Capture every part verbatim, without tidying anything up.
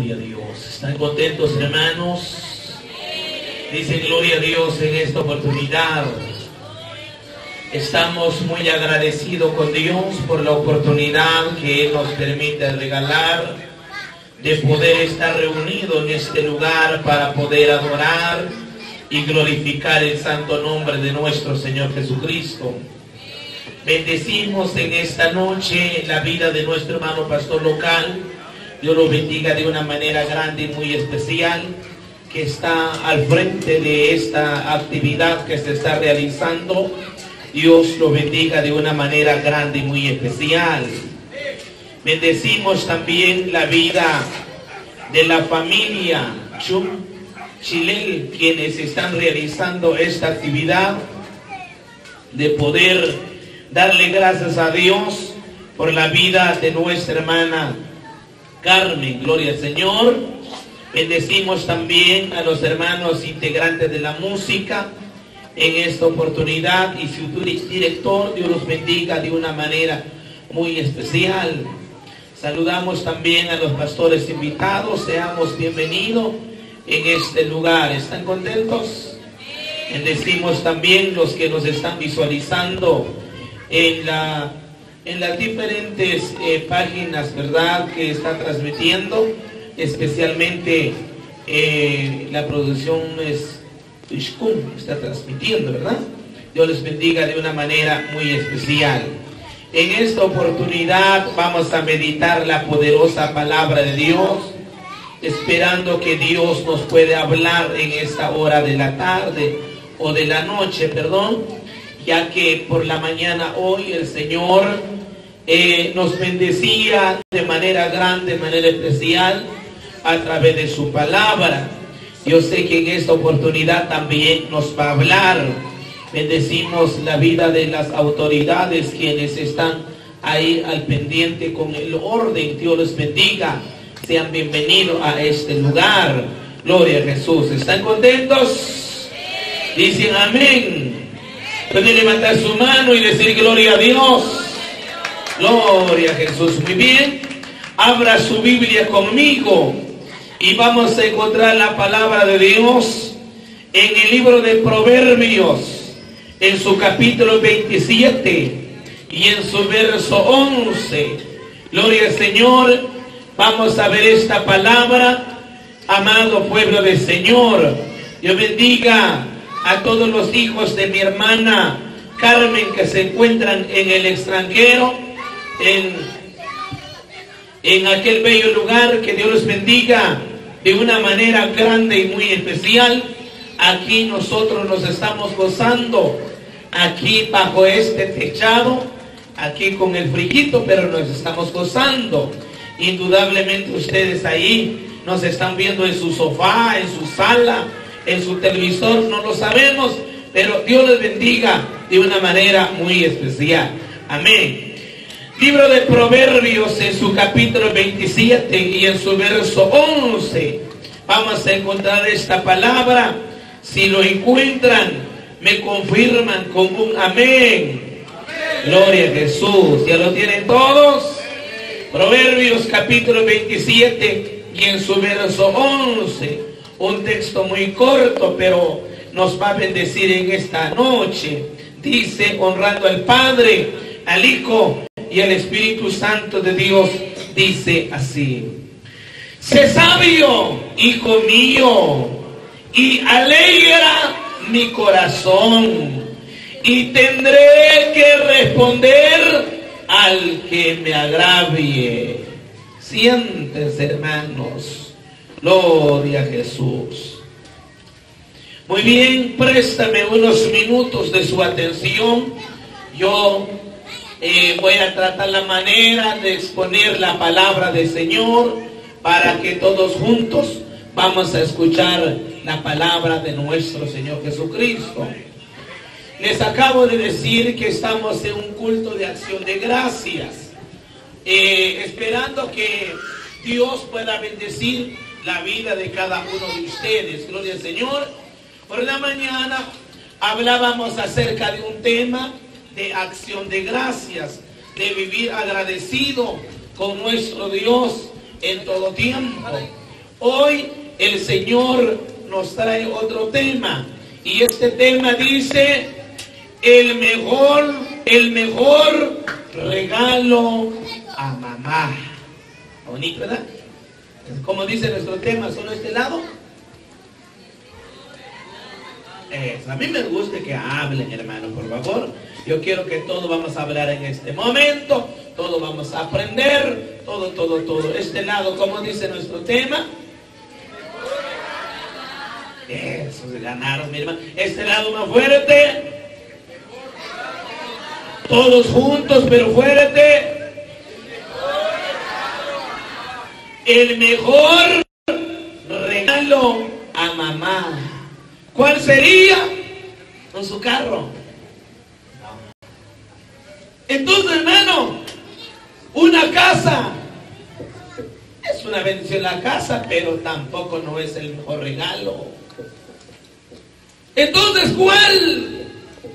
Gloria a Dios. ¿Están contentos, hermanos? Dicen gloria a Dios en esta oportunidad. Estamos muy agradecidos con Dios por la oportunidad que Él nos permite regalar de poder estar reunidos en este lugar para poder adorar y glorificar el santo nombre de nuestro Señor Jesucristo. Bendecimos en esta noche la vida de nuestro hermano pastor local. Dios lo bendiga de una manera grande y muy especial, que está al frente de esta actividad que se está realizando. Dios lo bendiga de una manera grande y muy especial. Bendecimos también la vida de la familia Chum Chilel, quienes están realizando esta actividad, de poder darle gracias a Dios por la vida de nuestra hermana Carmen. Gloria al Señor. Bendecimos también a los hermanos integrantes de la música en esta oportunidad, y su director, Dios los bendiga de una manera muy especial. Saludamos también a los pastores invitados. Seamos bienvenidos en este lugar. ¿Están contentos? Bendecimos también los que nos están visualizando en la en las diferentes eh, páginas, ¿verdad?, que está transmitiendo, especialmente eh, la producción es Ishkum, está transmitiendo, ¿verdad? Dios les bendiga de una manera muy especial. En esta oportunidad vamos a meditar la poderosa palabra de Dios, esperando que Dios nos pueda hablar en esta hora de la tarde o de la noche, perdón, ya que por la mañana hoy el Señor eh, nos bendecía de manera grande, de manera especial, a través de su palabra. Yo sé que en esta oportunidad también nos va a hablar. Bendecimos la vida de las autoridades, quienes están ahí al pendiente con el orden. Dios les bendiga. Sean bienvenidos a este lugar. Gloria a Jesús. ¿Están contentos? Dicen amén. Pueden levantar su mano y decir gloria a Dios. Gloria a Jesús. Muy bien. Abra su Biblia conmigo y vamos a encontrar la palabra de Dios en el libro de Proverbios, en su capítulo veintisiete y en su verso once. Gloria al Señor. Vamos a ver esta palabra, amado pueblo del Señor. Dios bendiga a todos los hijos de mi hermana Carmen que se encuentran en el extranjero, en, en aquel bello lugar. Que Dios los bendiga de una manera grande y muy especial. Aquí nosotros nos estamos gozando, aquí bajo este techado, aquí con el friquito, pero nos estamos gozando. Indudablemente ustedes ahí nos están viendo en su sofá, en su sala, en su televisor, no lo sabemos, pero Dios les bendiga de una manera muy especial. Amén. Libro de Proverbios, en su capítulo veintisiete y en su verso once, vamos a encontrar esta palabra. Si lo encuentran, me confirman con un amén. Gloria a Jesús. ¿Ya lo tienen todos? Proverbios capítulo veintisiete y en su verso once. Un texto muy corto, pero nos va a bendecir en esta noche. Dice: honrando al Padre, al Hijo y al Espíritu Santo de Dios. Dice así: sé sabio, hijo mío, y alegra mi corazón, y tendré que responder al que me agravie. Siéntense, hermanos. Gloria a Jesús. Muy bien, préstame unos minutos de su atención. Yo eh, voy a tratar la manera de exponer la palabra del Señor, para que todos juntos vamos a escuchar la palabra de nuestro Señor Jesucristo. Les acabo de decir que estamos en un culto de acción de gracias, eh, esperando que Dios pueda bendecir la vida de cada uno de ustedes. Gloria al Señor. Por la mañana hablábamos acerca de un tema de acción de gracias, de vivir agradecido con nuestro Dios en todo tiempo. Hoy el Señor nos trae otro tema. Y este tema dice, el mejor, el mejor regalo a mamá. Bonito, ¿verdad? Como dice nuestro tema, ¿solo este lado? Eso. A mí me gusta que hablen, hermano, por favor. Yo quiero que todos vamos a hablar en este momento. Todos vamos a aprender. Todo, todo, todo. Este lado, como dice nuestro tema. Eso, se ganaron, mi hermano. Este lado más fuerte. Todos juntos, pero fuerte. El mejor regalo a mamá. ¿Cuál sería? Con su carro. Entonces, hermano, una casa. Es una bendición la casa, pero tampoco no es el mejor regalo. Entonces, ¿cuál?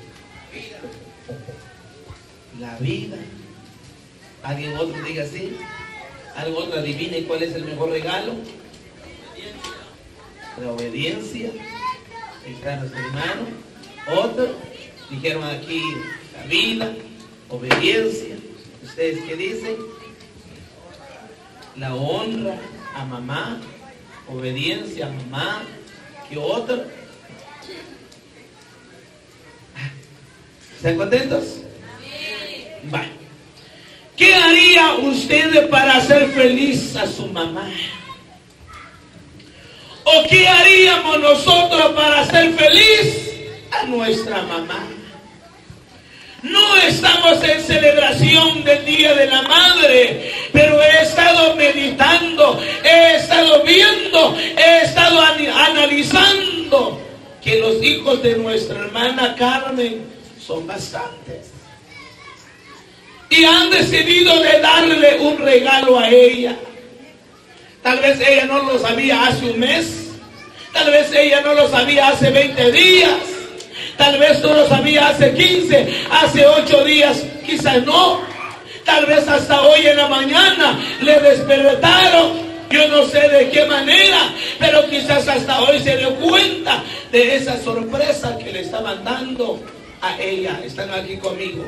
La vida. ¿Alguien otro diga así? ¿Algo otro adivine cuál es el mejor regalo? La obediencia. Está nuestro hermano. Otro. Dijeron aquí la vida, obediencia. ¿Ustedes qué dicen? La honra a mamá, obediencia a mamá. ¿Qué otro? ¿Están contentos? Vale. ¿Qué haría usted para hacer feliz a su mamá? ¿O qué haríamos nosotros para hacer feliz a nuestra mamá? No estamos en celebración del Día de la Madre, pero he estado meditando, he estado viendo, he estado analizando que los hijos de nuestra hermana Carmen son bastantes. Y han decidido de darle un regalo a ella. Tal vez ella no lo sabía hace un mes. Tal vez ella no lo sabía hace veinte días. Tal vez no lo sabía hace quince, hace ocho días. Quizás no. Tal vez hasta hoy en la mañana le despertaron. Yo no sé de qué manera, pero quizás hasta hoy se dio cuenta de esa sorpresa que le estaban dando a ella. Están aquí conmigo.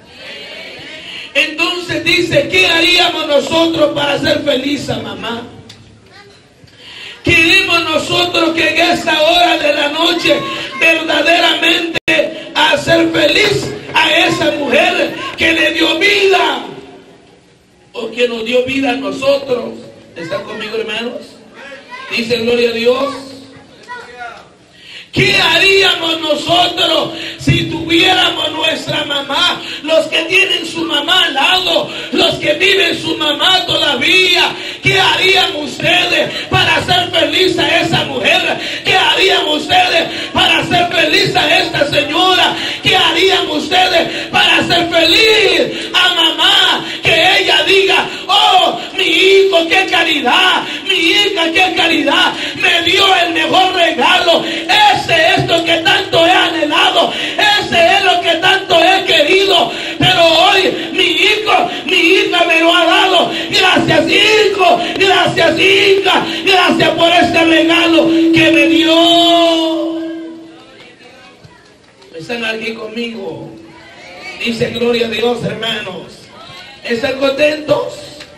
Entonces dice, ¿qué haríamos nosotros para hacer feliz a mamá? Queremos nosotros que en esta hora de la noche verdaderamente hacer feliz a esa mujer que le dio vida o que nos dio vida a nosotros. ¿Están conmigo, hermanos? Dice gloria a Dios. ¿Qué haríamos nosotros si tuviéramos nuestra mamá? Los que tienen su mamá al lado, los que viven su mamá todavía. ¿Qué harían ustedes para hacer feliz a esa mujer? ¿Qué harían ustedes para hacer feliz a esta señora? ¿Qué harían ustedes para hacer feliz a mamá? Que ella diga, oh, mi hijo, qué caridad, mi hija, qué caridad, me dio el mejor regalo. Ese es lo que tanto he anhelado, ese es lo que tanto he querido, pero hoy mi hijo, mi hija me lo ha dado. Gracias, hijo, gracias, hija, gracias por este regalo que me dio. ¿Están aquí conmigo? Dice gloria a Dios, hermanos. ¿Están contentos?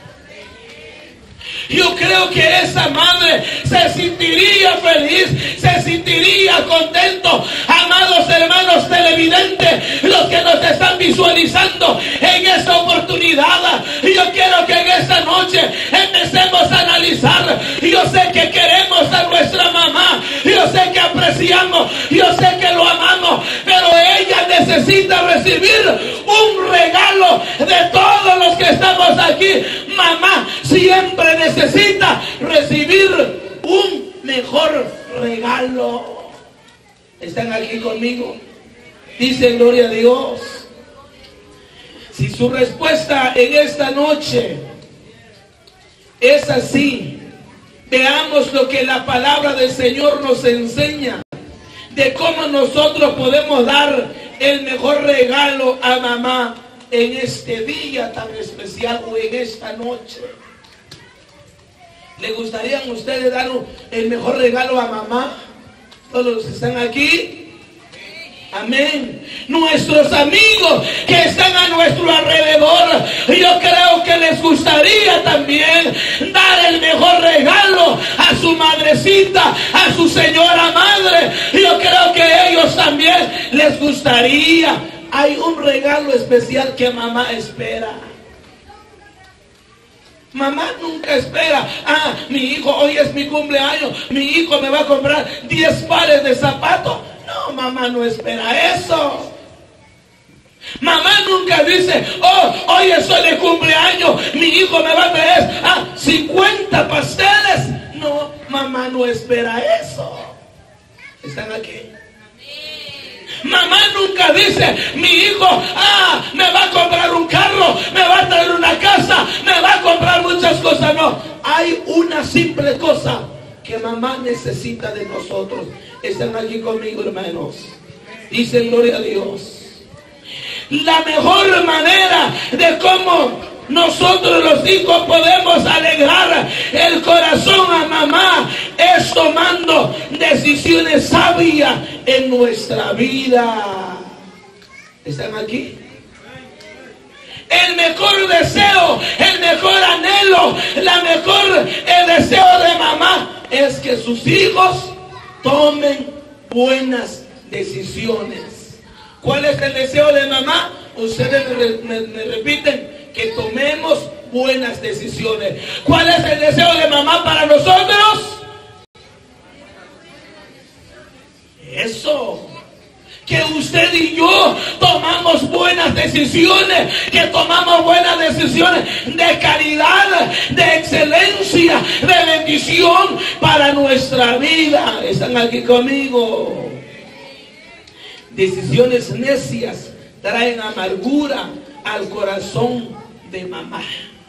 Yo creo que esa madre se sentiría feliz, se sentiría contento. Amados hermanos televidentes, los que nos están visualizando en esta oportunidad, yo quiero que en esta noche empecemos a analizar. Yo sé que queremos a nuestra mamá, yo sé que apreciamos, yo sé que lo amamos, pero ella necesita recibir un regalo de todos los que estamos aquí. Mamá siempre necesita recibir un mejor regalo. ¿Están aquí conmigo? Dice gloria a Dios. Si su respuesta en esta noche es así, veamos lo que la palabra del Señor nos enseña de cómo nosotros podemos dar el mejor regalo a mamá en este día tan especial o en esta noche. ¿Le gustaría a ustedes dar el mejor regalo a mamá? Todos los que están aquí. Amén. Nuestros amigos que están a nuestro alrededor, yo creo que les gustaría también dar el mejor regalo a su madrecita, a su señora madre. Yo creo que a ellos también les gustaría. Hay un regalo especial que mamá espera. Mamá nunca espera, ah, mi hijo, hoy es mi cumpleaños, mi hijo me va a comprar diez pares de zapatos. No, mamá no espera eso. Mamá nunca dice, oh, hoy estoy de cumpleaños, mi hijo me va a traer ah, cincuenta pasteles. No, mamá no espera eso. ¿Están aquí? Mamá nunca dice, mi hijo, ah, me va a comprar un carro, me va a traer una casa, me va a comprar muchas cosas. No, hay una simple cosa que mamá necesita de nosotros. Están aquí conmigo, hermanos. Dicen gloria a Dios. La mejor manera de cómo nosotros los hijos podemos alegrar el corazón a mamá es tomando decisiones sabias en nuestra vida. ¿Están aquí? El mejor deseo, el mejor anhelo, la mejor el deseo de mamá es que sus hijos tomen buenas decisiones. ¿Cuál es el deseo de mamá? Ustedes me, me, me repiten, que tomemos buenas decisiones. ¿Cuál es el deseo de mamá para nosotros? Eso. Que usted y yo tomamos buenas decisiones, que tomamos buenas decisiones de calidad, de excelencia, de bendición para nuestra vida. ¿Están aquí conmigo? Decisiones necias traen amargura al corazón de mamá.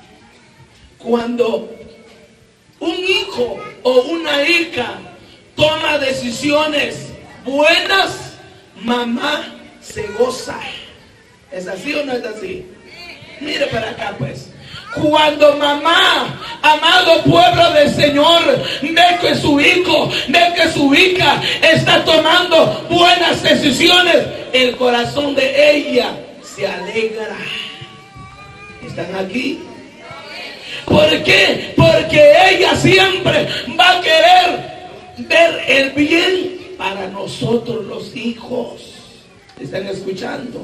Cuando un hijo o una hija toma decisiones buenas, mamá se goza. ¿Es así o no es así? Mire para acá pues. Cuando mamá, amado pueblo del Señor, ve que su hijo, ve que su hija está tomando buenas decisiones, el corazón de ella se alegra. ¿Están aquí? ¿Por qué? Porque ella siempre va a querer ver el bien para nosotros los hijos. ¿Están escuchando?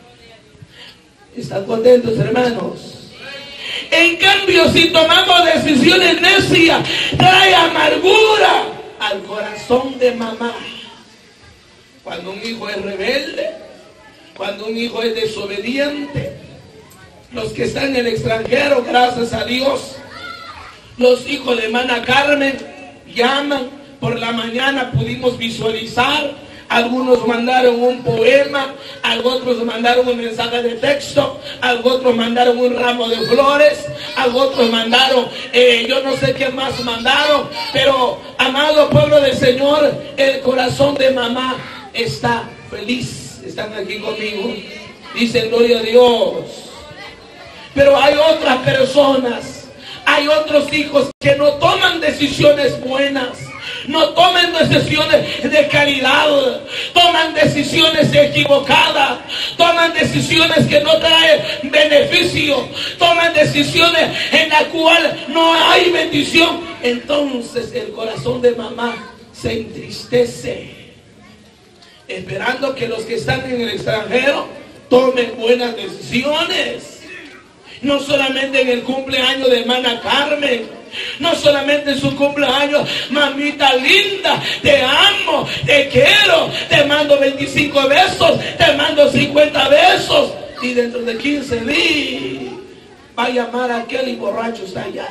¿Están contentos, hermanos? En cambio, si tomamos decisiones necias, trae amargura al corazón de mamá. Cuando un hijo es rebelde, cuando un hijo es desobediente, los que están en el extranjero, gracias a Dios, los hijos de hermana Carmen llaman. Por la mañana pudimos visualizar, algunos mandaron un poema, otros mandaron un mensaje de texto, otros mandaron un ramo de flores, otros mandaron, eh, yo no sé qué más mandaron, pero amado pueblo del Señor, el corazón de mamá está feliz. Están aquí conmigo, dicen gloria a Dios. Pero hay otras personas, hay otros hijos que no toman decisiones buenas, no tomen decisiones de calidad, toman decisiones equivocadas, toman decisiones que no traen beneficio, toman decisiones en las cuales no hay bendición. Entonces el corazón de mamá se entristece, esperando que los que están en el extranjero tomen buenas decisiones. No solamente en el cumpleaños de hermana Carmen, no solamente en su cumpleaños, mamita linda, te amo, te quiero, te mando veinticinco besos, te mando cincuenta besos, y dentro de quince días va a llamar a aquel y borracho está allá.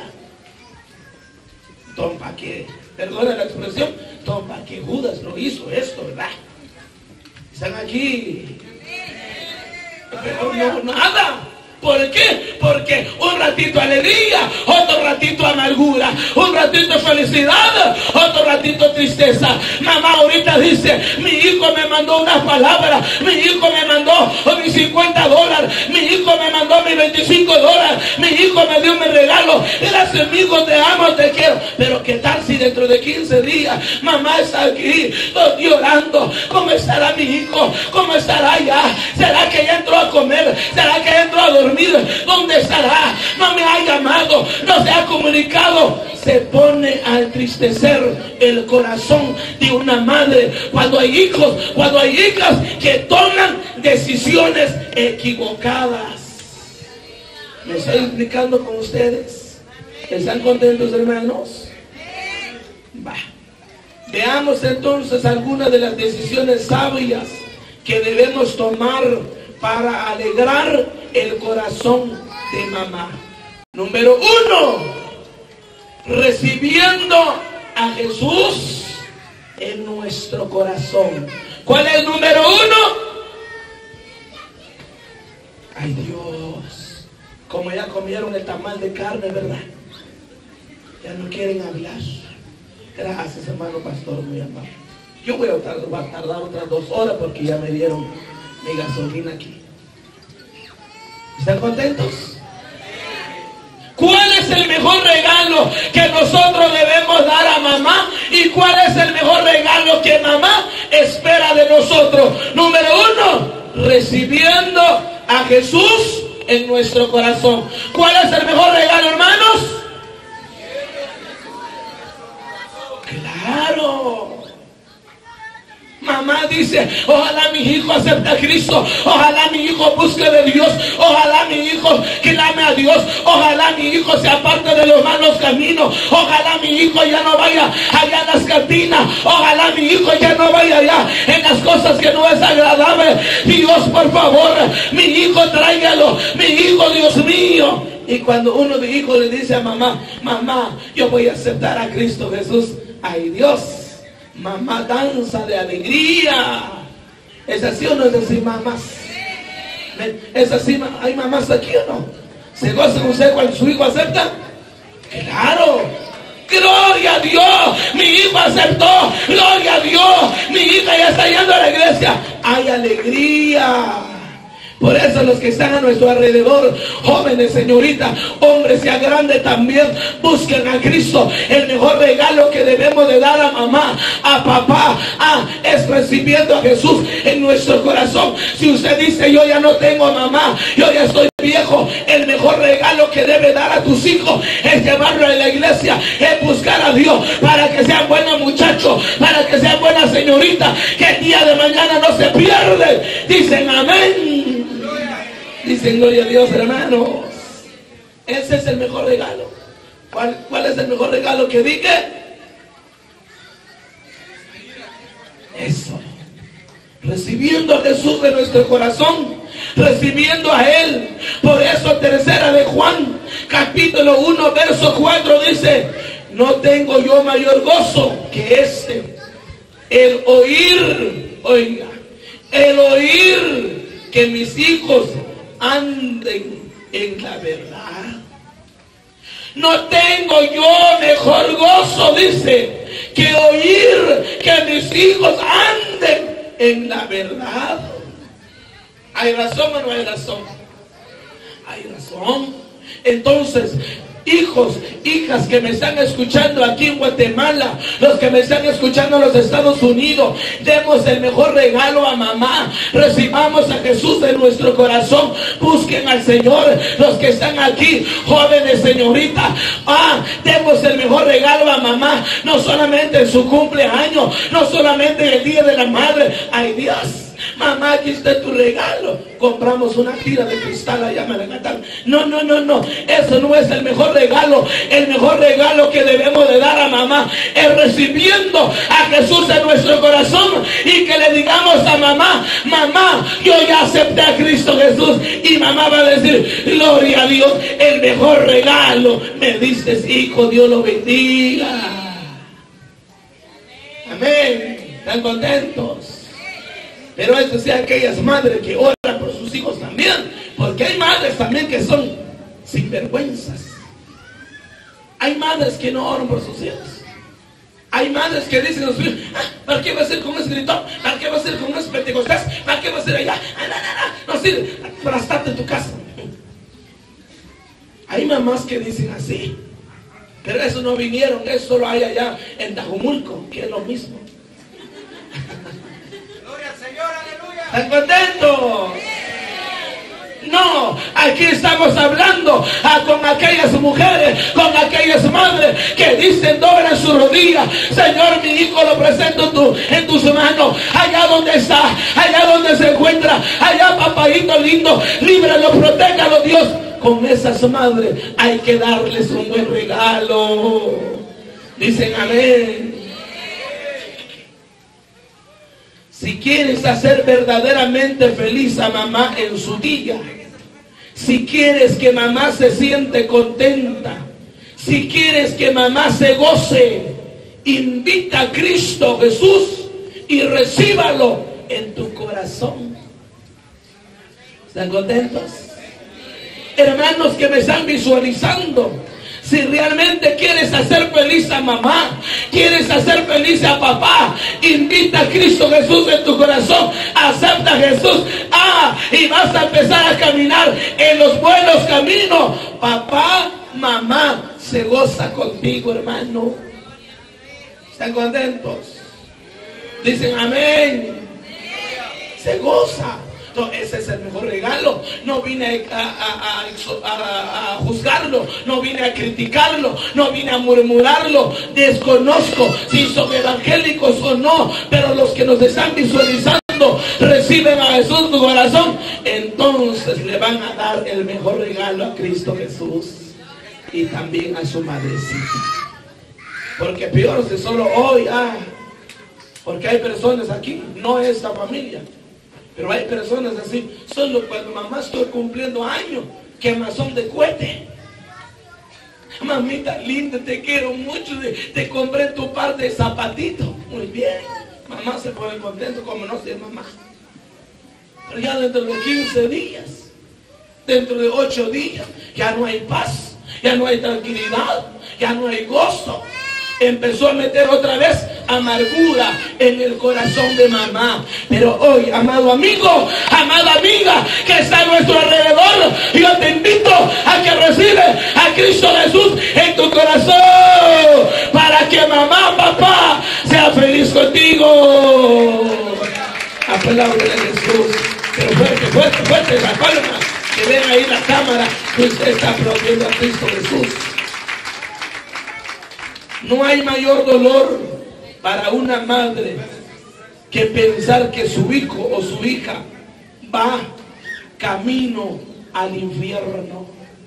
Tompa que, perdona la expresión, tompa que Judas lo hizo esto, ¿verdad? Están aquí, pero no, nada. ¿Por qué? Porque un ratito alegría, otro ratito amargura, un ratito felicidad, otro ratito tristeza. Mamá ahorita dice, mi hijo me mandó unas palabras, mi hijo me mandó mis cincuenta dólares, mi hijo me mandó mis veinticinco dólares, mi hijo hijo me dio mi regalo. Gracias, mi hijo, te amo, te quiero. Pero qué tal si dentro de quince días mamá está aquí llorando. ¿Cómo estará mi hijo? ¿Cómo estará ya? ¿Será que ya entró a comer? ¿Será que ya entró a dormir? ¿Dónde estará? No me ha llamado, no se ha comunicado. Se pone a entristecer el corazón de una madre cuando hay hijos, cuando hay hijas que toman decisiones equivocadas. ¿Me estoy explicando con ustedes? ¿Están contentos, hermanos? Va. Veamos entonces algunas de las decisiones sabias que debemos tomar para alegrar el corazón de mamá. Número uno, recibiendo a Jesús en nuestro corazón. ¿Cuál es el número uno? Ay, Dios, como ya comieron el tamal de carne, ¿verdad? Ya no quieren hablar. Gracias, hermano pastor, muy amable. Yo voy a tardar, voy a tardar otras dos horas porque ya me dieron mi gasolina aquí. ¿Están contentos? ¿Cuál es el mejor regalo que nosotros debemos dar a mamá? ¿Y cuál es el mejor regalo que mamá espera de nosotros? Número uno, recibiendo a Jesús en nuestro corazón. ¿Cuál es el mejor regalo, hermanos? Claro. Mamá dice, ojalá mi hijo acepte a Cristo, ojalá mi hijo busque de Dios, ojalá mi hijo clame a Dios, ojalá mi hijo se aparte de los malos caminos, ojalá mi hijo ya no vaya allá en las cantinas, ojalá mi hijo ya no vaya allá en las cosas que no es agradable. Dios, por favor, mi hijo tráigalo, mi hijo, Dios mío. Y cuando uno de hijos le dice a mamá, mamá, yo voy a aceptar a Cristo Jesús, ay Dios, mamá danza de alegría. ¿Es así o no es así, mamás? ¿Es así? ¿Hay mamás aquí o no? ¿Se gozan usted cuando su hijo acepta? ¡Claro! ¡Gloria a Dios! Mi hijo aceptó. ¡Gloria a Dios! Mi hija ya está yendo a la iglesia. ¡Hay alegría! Por eso los que están a nuestro alrededor, jóvenes, señoritas, hombres ya grandes también, busquen a Cristo. El mejor regalo que debemos de dar a mamá, a papá, a, es recibiendo a Jesús en nuestro corazón. Si usted dice, yo ya no tengo mamá, yo ya estoy viejo, el mejor regalo que debe dar a tus hijos es llevarlo a la iglesia, es buscar a Dios para que sean buenos muchachos, para que sean buenas señoritas, que el día de mañana no se pierden. Dicen amén. Dicen gloria a Dios, hermanos. Ese es el mejor regalo. ¿Cuál, cuál es el mejor regalo que dije? Eso. Recibiendo a Jesús de nuestro corazón, recibiendo a Él. Por eso tercera de Juan, capítulo uno, verso cuatro dice, no tengo yo mayor gozo que este, el oír, oiga, el oír que mis hijos anden en la verdad. No tengo yo mejor gozo, dice, que oír que mis hijos anden en la verdad. ¿Hay razón o no hay razón? Hay razón. Entonces, hijos, hijas que me están escuchando aquí en Guatemala, los que me están escuchando en los Estados Unidos, demos el mejor regalo a mamá. Recibamos a Jesús en nuestro corazón. Busquen al Señor. Los que están aquí, jóvenes, señoritas, ah, demos el mejor regalo a mamá. No solamente en su cumpleaños, no solamente en el Día de la Madre. Ay Dios, mamá, aquí está tu regalo. Compramos una tira de cristal, allá me la encantan. No, no, no, no. Eso no es el mejor regalo. El mejor regalo que debemos de dar a mamá es recibiendo a Jesús en nuestro corazón y que le digamos a mamá, mamá, yo ya acepté a Cristo Jesús. Y mamá va a decir, gloria a Dios, el mejor regalo me diste, hijo, Dios lo bendiga. Amén. ¿Están contentos? Pero eso sí, aquellas madres que oran por sus hijos también, porque hay madres también que son sinvergüenzas. Hay madres que no oran por sus hijos. Hay madres que dicen a sus hijos, ah, ¿para qué va a ser con un escritor? ¿Para qué va a ser con unos pentecostales? ¿Para qué va a ser allá? Ah, no, no, no, no sirve, para estarte en tu casa. Hay mamás que dicen así, pero eso no vinieron, eso solo hay allá en Tajumulco, que es lo mismo. Gloria al Señor, aleluya. ¿Están contentos? No, aquí estamos hablando a, con aquellas mujeres, con aquellas madres que dicen, doblan su rodilla: Señor, mi hijo lo presento en, tu, en tus manos, allá donde está, allá donde se encuentra, allá, papadito lindo, líbralo, protégalo, Dios. Con esas madres hay que darles un buen regalo. Dicen amén. Si quieres hacer verdaderamente feliz a mamá en su día, si quieres que mamá se siente contenta, si quieres que mamá se goce, invita a Cristo Jesús y recíbalo en tu corazón. ¿Están contentos? Hermanos que me están visualizando, si realmente quieres hacer feliz a mamá, quieres hacer feliz a papá, invita a Cristo Jesús en tu corazón, acepta a Jesús, ah, y vas a empezar a caminar en los buenos caminos. Papá, mamá se goza contigo, hermano. ¿Están contentos? Dicen amén. Se goza. Entonces, ese es el mejor regalo. No vine a, a, a, a, a juzgarlo, no vine a criticarlo, no vine a murmurarlo. Desconozco si son evangélicos o no, pero los que nos están visualizando reciben a Jesús en tu corazón, entonces le van a dar el mejor regalo a Cristo Jesús y también a su madrecita. Porque peor si solo hoy, ah, porque hay personas aquí, no esta familia, pero hay personas así, solo cuando mamá estoy cumpliendo años, que más son de cohete. Mamita linda, te quiero mucho, te compré tu par de zapatitos. Muy bien, mamá se pone contento como no sea mamá. Pero ya dentro de quince días, dentro de ocho días, ya no hay paz, ya no hay tranquilidad, ya no hay gozo. Empezó a meter otra vez amargura en el corazón de mamá. Pero hoy, amado amigo, amada amiga que está a nuestro alrededor, yo te invito a que recibas a Cristo Jesús en tu corazón, para que mamá, papá sea feliz contigo. Apláudele a Jesús, pero fuerte, fuerte, fuerte la palma, que ven ahí la cámara que usted está aplaudiendo a Cristo Jesús. No hay mayor dolor para una madre que pensar que su hijo o su hija va camino al infierno.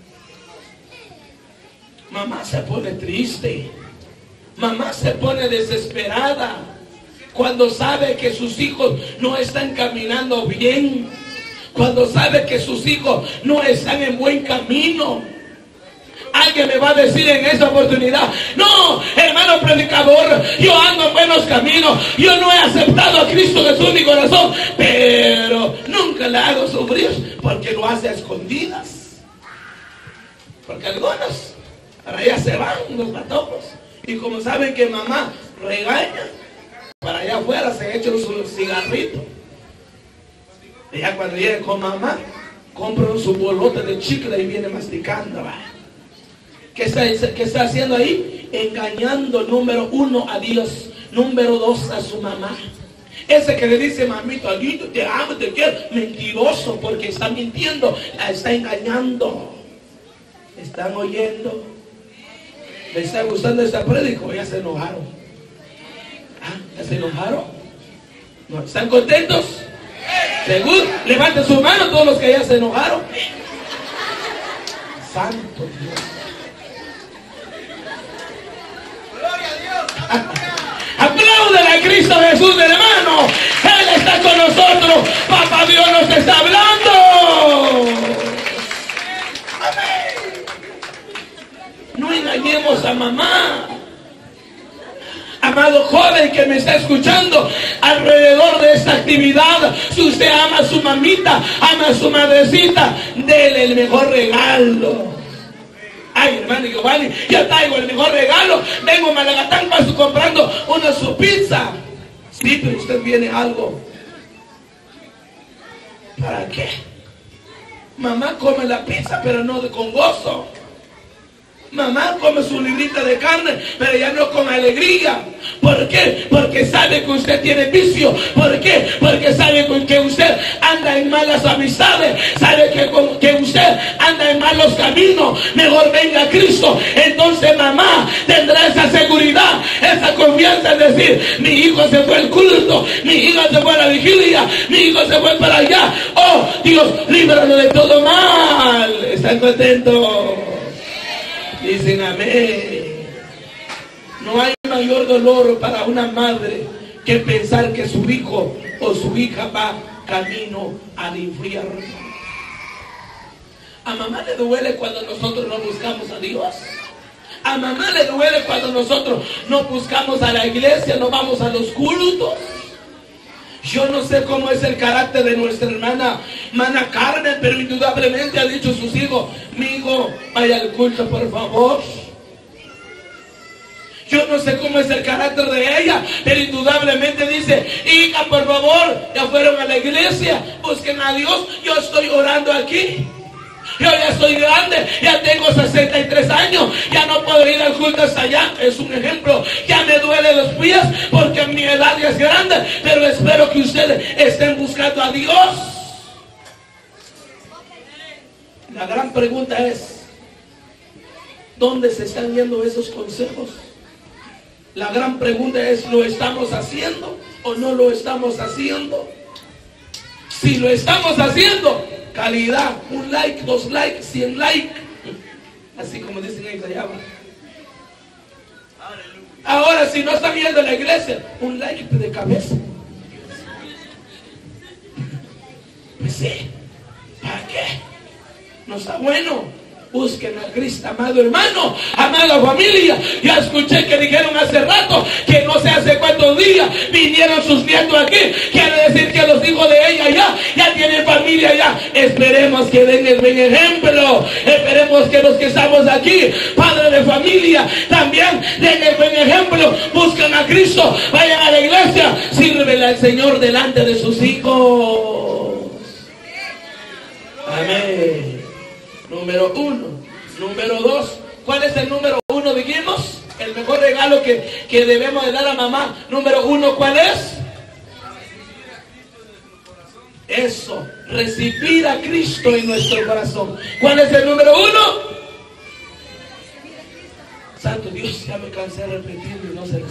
Mamá se pone triste, mamá se pone desesperada cuando sabe que sus hijos no están caminando bien, cuando sabe que sus hijos no están en buen camino. Alguien me va a decir en esta oportunidad: no, hermano predicador, yo ando en buenos caminos, yo no he aceptado a Cristo Jesús en mi corazón, pero nunca le hago sufrir, porque lo hace a escondidas. Porque algunos para allá se van los patojos, y como saben que mamá regaña, para allá afuera se echan su cigarrito, y ya cuando lleguen con mamá compran su bolote de chicle y viene masticando. ¿Va? ¿Qué está, ¿Qué está haciendo ahí? Engañando, número uno, a Dios, número dos, a su mamá. Ese que le dice: mamito, Aguito, te amo, te quiero, mentiroso, porque está mintiendo, la está engañando. ¿Están oyendo? ¿Les está gustando esta prédica? Ya se enojaron. ¿Ah? ¿Ya se enojaron? ¿No? ¿Están contentos? ¿Seguro? Levanten su mano todos los que ya se enojaron. Santo Dios. Apláudele a Cristo Jesús, hermano. Él está con nosotros. Papá Dios nos está hablando. Amén. No engañemos a mamá. Amado joven que me está escuchando alrededor de esta actividad, si usted ama a su mamita, ama a su madrecita, dele el mejor regalo. Ay, hermano Giovanni, yo traigo el mejor regalo, vengo a Malagatán, paso comprando una su pizza. Sí, pero usted viene algo. ¿Para qué? Mamá come la pizza, pero no con gozo. Mamá come su librita de carne, pero ya no con alegría. ¿Por qué? Porque sabe que usted tiene vicio. ¿Por qué? Porque sabe que usted anda en malas amistades. Sabe que, que usted anda en malos caminos. Mejor venga a Cristo. Entonces mamá tendrá esa seguridad, esa confianza en decir: mi hijo se fue al culto, mi hijo se fue a la vigilia, mi hijo se fue para allá. Oh Dios, líbralo de todo mal. ¿Están contentos? Dicen amén. No hay mayor dolor para una madre que pensar que su hijo o su hija va camino al infierno. A mamá le duele cuando nosotros no buscamos a Dios. A mamá le duele cuando nosotros no buscamos a la iglesia, no vamos a los cultos. Yo no sé cómo es el carácter de nuestra hermana, hermana Carmen, pero indudablemente ha dicho a sus hijos: mi hijo, vaya al culto por favor. Yo no sé cómo es el carácter de ella, pero indudablemente dice: hija, por favor, ya fueron a la iglesia, busquen a Dios, yo estoy orando aquí. Yo ya estoy grande, ya tengo sesenta y tres años, ya no puedo ir al culto hasta allá. Es un ejemplo. Ya me duelen los pies porque mi edad ya es grande, pero espero que ustedes estén buscando a Dios. La gran pregunta es: ¿dónde se están yendo esos consejos? La gran pregunta es: ¿lo estamos haciendo o no lo estamos haciendo? Si lo estamos haciendo, calidad, un like, dos likes, cien likes, así como dicen en allá. Ahora, si no están yendo a la iglesia, un like de cabeza. Pues sí, ¿para qué? No está bueno. Busquen a Cristo, amado hermano, amada familia. Ya escuché que dijeron hace rato que no sé hace cuántos días vinieron sus nietos aquí. Quiere decir que los hijos de ella ya, ya tienen familia ya. Esperemos que den el buen ejemplo. Esperemos que los que estamos aquí, padres de familia, también den el buen ejemplo. Buscan a Cristo, vayan a la iglesia, sírvele al Señor delante de sus hijos. Amén. Número uno. Número dos. ¿Cuál es el número uno? Dijimos, el mejor regalo que, que debemos de dar a mamá. Número uno, ¿cuál es? Eso, recibir a Cristo en nuestro corazón. ¿Cuál es el número uno? Santo Dios, ya me cansé de repetirlo y no se les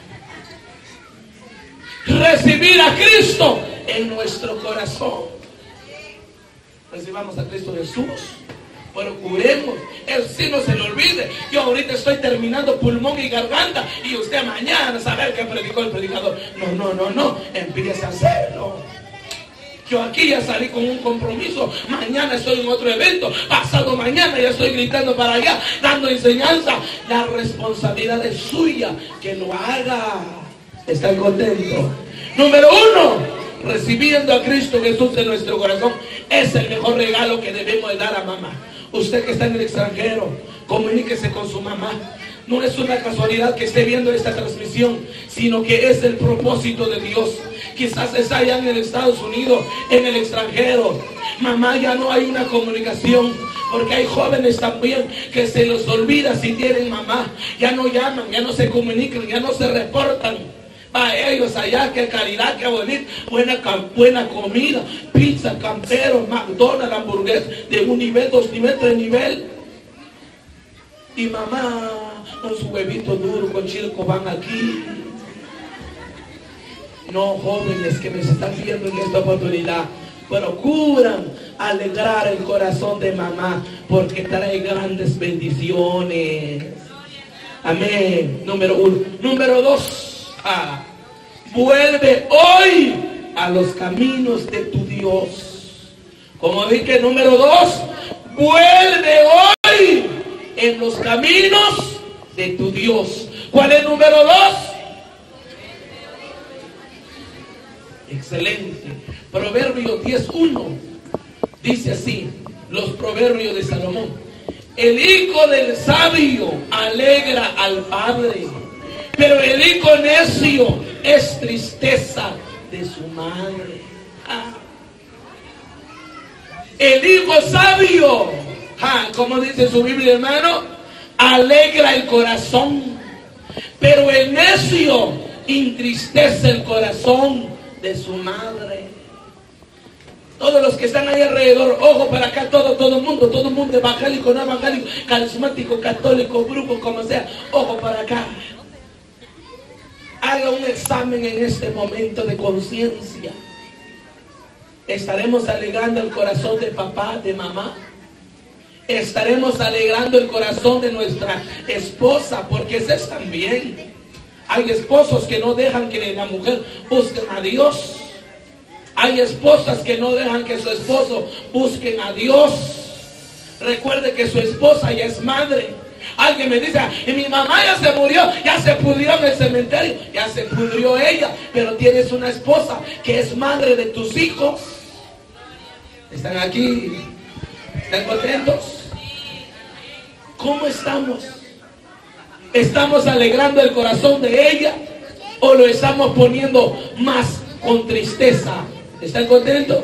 queda. Recibir a Cristo en nuestro corazón. Recibamos a Cristo Jesús. Procuremos, Él sí no se le olvide. Yo ahorita estoy terminando pulmón y garganta, y usted mañana saber que predicó el predicador. No, no, no, no, empiece a hacerlo. Yo aquí ya salí con un compromiso. Mañana estoy en otro evento. Pasado mañana ya estoy gritando para allá, dando enseñanza. La responsabilidad es suya, que lo haga. ¿Están contentos? Número uno. Recibiendo a Cristo Jesús en nuestro corazón es el mejor regalo que debemos de dar a mamá. Usted que está en el extranjero, comuníquese con su mamá. No es una casualidad que esté viendo esta transmisión, sino que es el propósito de Dios. Quizás está allá en el Estados Unidos, en el extranjero. Mamá, ya no hay una comunicación, porque hay jóvenes también que se les olvida si tienen mamá. Ya no llaman, ya no se comunican, ya no se reportan. A ellos allá, qué calidad, qué bonito, buena, buena comida, pizza, campero, McDonald's, hamburguesa, de un nivel, dos niveles, tres niveles. Y mamá, con su huevito duro, con chile cobán aquí. No, jóvenes que me están viendo en esta oportunidad, procuran alegrar el corazón de mamá, porque trae grandes bendiciones. Amén. Número uno. Número dos. Ah, vuelve hoy a los caminos de tu Dios. Como dije, número dos, vuelve hoy en los caminos de tu Dios. ¿Cuál es el número dos? Excelente. Proverbios diez uno dice así, los proverbios de Salomón: el hijo del sabio alegra al padre, pero el hijo necio es tristeza de su madre. Ah. El hijo sabio, ah, como dice su Biblia, hermano, alegra el corazón, pero el necio entristece el corazón de su madre. Todos los que están ahí alrededor, ojo para acá, todo, todo el mundo, todo el mundo, evangélico, no evangélico, carismático, católico, grupo, como sea, ojo para acá. Haga un examen en este momento de conciencia. ¿Estaremos alegrando el corazón de papá, de mamá? ¿Estaremos alegrando el corazón de nuestra esposa? Porque ese es también. Hay esposos que no dejan que la mujer busque a Dios. Hay esposas que no dejan que su esposo busquen a Dios. Recuerde que su esposa ya es madre. Alguien me dice, y mi mamá ya se murió, ya se pudrió en el cementerio. Ya se pudrió ella, pero tienes una esposa que es madre de tus hijos. ¿Están aquí? ¿Están contentos? ¿Cómo estamos? ¿Estamos alegrando el corazón de ella o lo estamos poniendo más con tristeza? ¿Están contentos?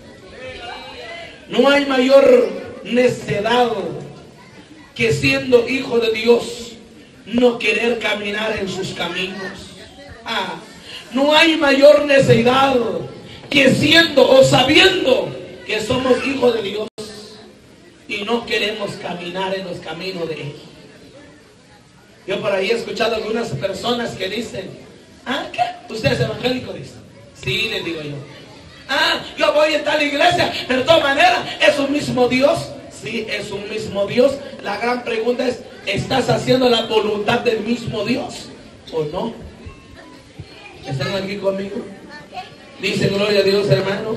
No hay mayor necedad que siendo hijo de Dios no querer caminar en sus caminos. Ah, no hay mayor necedad que siendo o sabiendo que somos hijos de Dios y no queremos caminar en los caminos de Él. Yo por ahí he escuchado algunas personas que dicen, ah, ¿qué? ¿Usted es evangélico? Dice. Sí, les digo yo. Ah, yo voy a tal iglesia, pero de todas maneras, ¿es un mismo Dios? Sí, es un mismo Dios. La gran pregunta es, ¿estás haciendo la voluntad del mismo Dios o no? ¿Están aquí conmigo? Dice, gloria a Dios, hermano.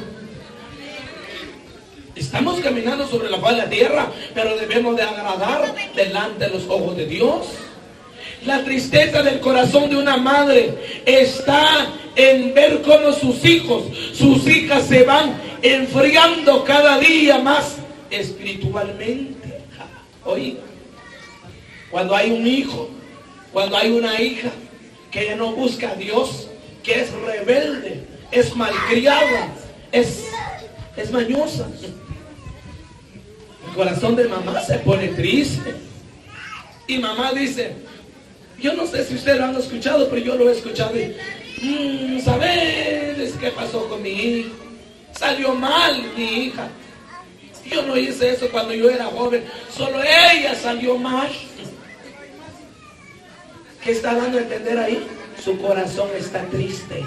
Estamos caminando sobre la faz de la tierra, pero debemos de agradar delante de los ojos de Dios. La tristeza del corazón de una madre está en ver cómo sus hijos, sus hijas se van enfriando cada día más espiritualmente. Oiga, cuando hay un hijo, cuando hay una hija que ya no busca a Dios, que es rebelde, es malcriada, es, es mañosa, el corazón de mamá se pone triste. Y mamá dice, yo no sé si ustedes lo han escuchado, pero yo lo he escuchado. Y, mmm, ¿sabes qué pasó con mi hijo? Salió mal mi hija. Yo no hice eso cuando yo era joven. Solo ella salió mal. ¿Qué está dando a entender ahí? Su corazón está triste.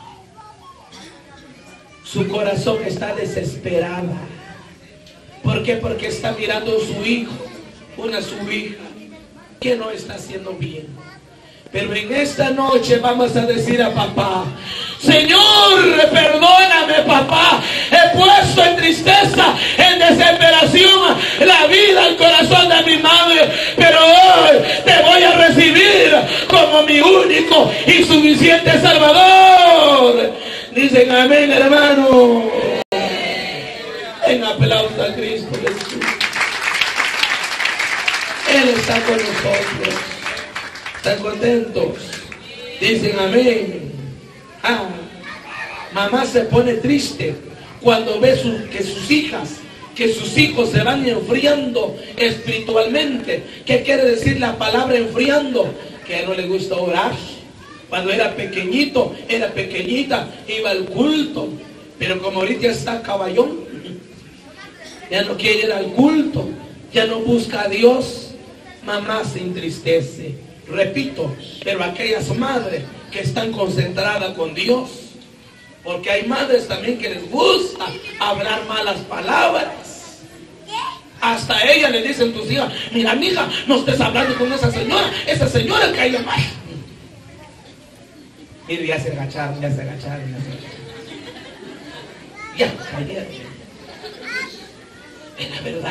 Su corazón está desesperada. ¿Por qué? Porque está mirando a su hijo, una su hija, que no está haciendo bien. Pero en esta noche vamos a decir a papá, Señor, perdóname, papá, he puesto en tristeza, en desesperación la vida, el corazón de mi madre, pero hoy te voy a recibir como mi único y suficiente Salvador. Dicen amén, hermano. En aplauso a Cristo Jesús. Él está con nosotros. ¿Están contentos? Dicen amén. Ah, mamá se pone triste cuando ve su, que sus hijas, que sus hijos se van enfriando espiritualmente. ¿Qué quiere decir la palabra enfriando? Que no le gusta orar. Cuando era pequeñito, era pequeñita, iba al culto. Pero como ahorita está caballón, ya no quiere ir al culto, ya no busca a Dios. Mamá se entristece. Repito, pero aquellas madres que están concentradas con Dios, porque hay madres también que les gusta hablar malas palabras. Hasta ella le dicen tus hijas, mira, mija, no estés hablando con esa señora, esa señora cae mal. Y ya se agacharon, ya se agacharon, ya se agacharon. Ya cayeron. Es la verdad.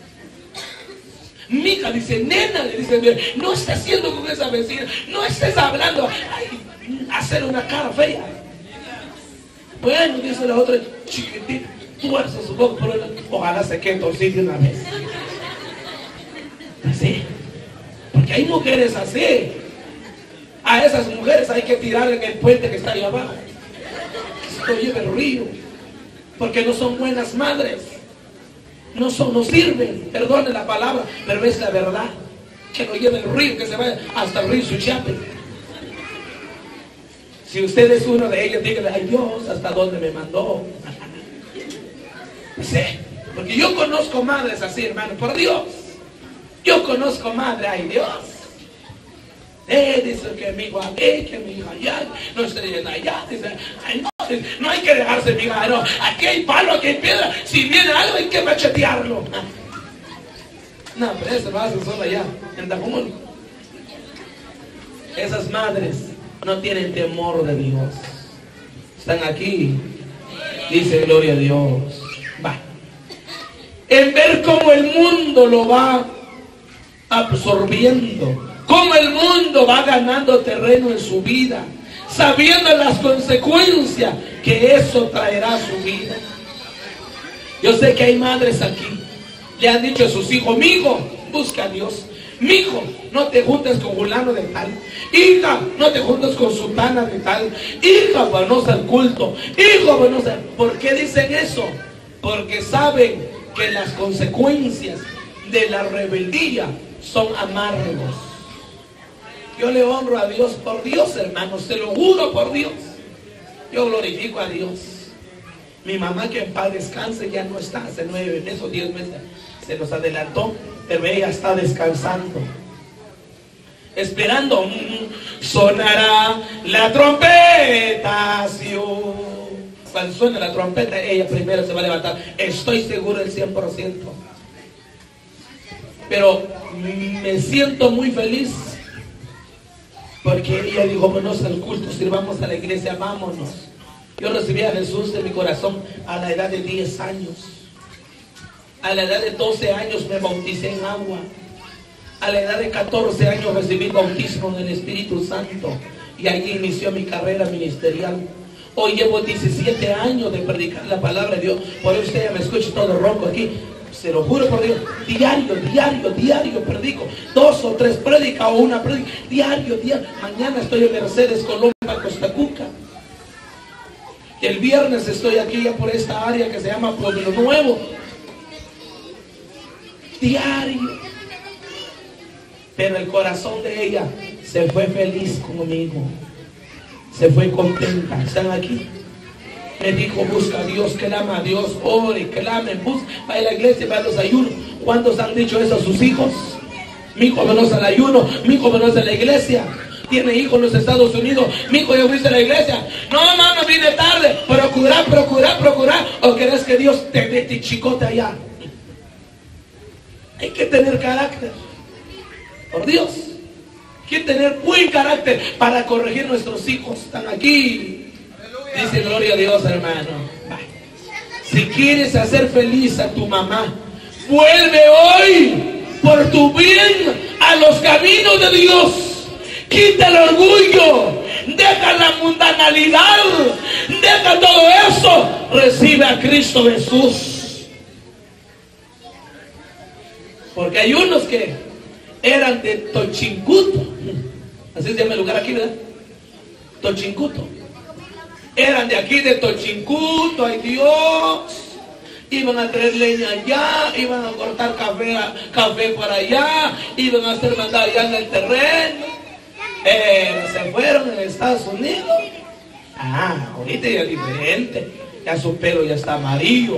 Mi hija dice, nena, le dice, no estés haciendo con esa vecina, no estés hablando, ay, hacer una cara fea. Bueno, dice la otra, chiquitita, tuerce su boca, por el, ojalá se quede torcida una vez. Así, porque hay mujeres así. A esas mujeres hay que tirar en el puente que está ahí abajo, que se lleva el río, porque no son buenas madres. No, son, no sirven, perdone la palabra, pero es la verdad. que lo lleve el río, que se vaya hasta el río Suchiape. Si usted es uno de ellos, dígale, ay Dios, ¿hasta dónde me mandó? Sí, porque yo conozco madres así, hermano, por Dios. Yo conozco madre, ay Dios. Eh, dice que mi hijo aquí, que mi hijo allá, no estoy en allá, dice, ay no, no hay que dejarse mirar, no, aquí hay palo, aquí hay piedra, si viene algo hay que machetearlo. No, pero eso lo hacen solo allá, en Tajumul. Esas madres no tienen temor de Dios. Están aquí, dice gloria a Dios. Va. En ver cómo el mundo lo va absorbiendo, cómo el mundo va ganando terreno en su vida, sabiendo las consecuencias que eso traerá a su vida. Yo sé que hay madres aquí, le han dicho a sus hijos, mi hijo, busca a Dios. Mi hijo, no te juntes con fulano de tal. Hija, no te juntes con sultana de tal. Hija, pues no al culto. Hijo, pues no sé. ¿Por qué dicen eso? Porque saben que las consecuencias de la rebeldía son amargos. Yo le honro a Dios por Dios, hermanos, se lo juro por Dios. Yo glorifico a Dios. Mi mamá, que en paz descanse, ya no está, hace nueve meses o diez meses se nos adelantó, pero ella está descansando, esperando. Sonará la trompeta, sí, oh. Cuando suene la trompeta, ella primero se va a levantar, estoy seguro del cien por ciento. Pero me siento muy feliz, porque ella dijo, vámonos al culto, sirvamos a la iglesia, vámonos. Yo recibí a Jesús en mi corazón a la edad de diez años. A la edad de doce años me bauticé en agua. A la edad de catorce años recibí el bautismo del Espíritu Santo. Y allí inició mi carrera ministerial. Hoy llevo diecisiete años de predicar la palabra de Dios. Por eso usted ya me escucha todo ronco aquí. Se lo juro por Dios. Diario, diario, diario predico. Dos o tres prédicas o una prédica. Diario, diario. Mañana estoy en Mercedes, Colombia, Costa Cuca. El viernes estoy aquí ya por esta área que se llama Pueblo Nuevo. Diario. Pero el corazón de ella se fue feliz conmigo. Se fue contenta. ¿Están aquí? Me dijo, busca a Dios, clama a Dios, ore, clame, busca. Va a la iglesia, va a los ayunos. ¿Cuántos han dicho eso a sus hijos? Mi hijo menos al ayuno, mi hijo menos a la iglesia. Tiene hijos en los Estados Unidos, mi hijo ya fuiste a la iglesia. No, mamá, vine tarde. Procurar, procurar, procurar. ¿O querés que Dios te mete chicote allá? Hay que tener carácter. Por Dios. Hay que tener buen carácter para corregir nuestros hijos. Están aquí. Dice gloria a Dios, hermano. Si quieres hacer feliz a tu mamá, vuelve hoy por tu bien a los caminos de Dios. Quita el orgullo, deja la mundanalidad, deja todo eso, recibe a Cristo Jesús. Porque hay unos que eran de Tochincuto, así se llama el lugar aquí, ¿verdad? Tochincuto. Eran de aquí de Tochincuto, ay Dios. Iban a traer leña allá, iban a cortar café, café por allá, iban a hacer mandado allá en el terreno. Pero se fueron en Estados Unidos. Ah, ahorita ya es diferente. Ya su pelo ya está amarillo.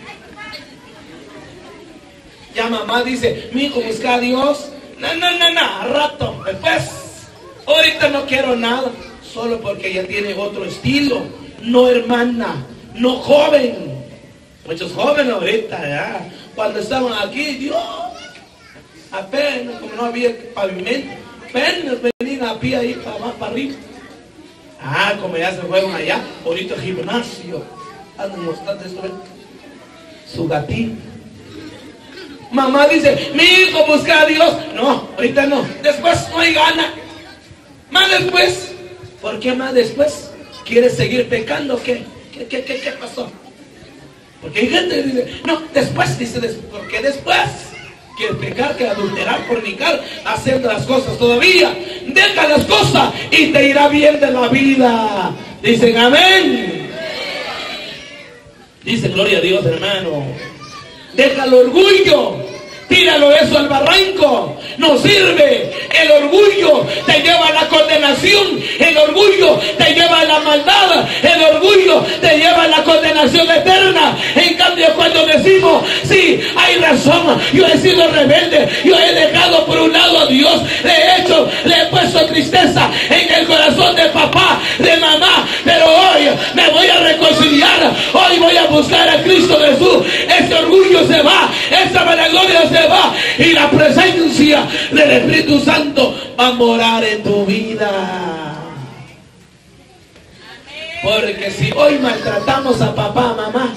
Ya mamá dice, mi hijo, busca a Dios. No, no, no, no, a rato. Después, ahorita no quiero nada. Solo porque ella tiene otro estilo. No hermana, no joven. Muchos jóvenes ahorita ya. Cuando estaban aquí, Dios, apenas, como no había pavimento, apenas venían a pie ahí para abajo, para arriba. Ah, como ya se fueron allá, ahorita el gimnasio. Andan mostrando esto, ¿ven? Su gatito. Mamá dice, mi hijo, busca a Dios. No, ahorita no. Después no hay gana. Más después. ¿Por qué más después? ¿Quieres seguir pecando o qué? ¿Qué, qué, qué, qué pasó? Porque hay gente que dice, no, después, dice, ¿por qué después? Quieres pecar, que adulterar, fornicar, haciendo las cosas todavía. Deja las cosas y te irá bien de la vida. Dicen amén. Dice gloria a Dios, hermano. Deja el orgullo. Tíralo eso al barranco. no sirve. El orgullo te lleva a la condenación. El orgullo te lleva a la maldad. El orgullo te lleva a la condenación eterna. En cambio, cuando decimos, sí, hay razón, yo he sido rebelde, yo he dejado por un lado a Dios, le he hecho, le he puesto tristeza en el corazón de papá, de mamá, pero hoy me voy a reconciliar, hoy voy a buscar a Cristo Jesús. Ese orgullo se va, esa vanagloria se va, y la presencia del Espíritu Santo va a morar en tu vida. Porque si hoy maltratamos a papá, a mamá,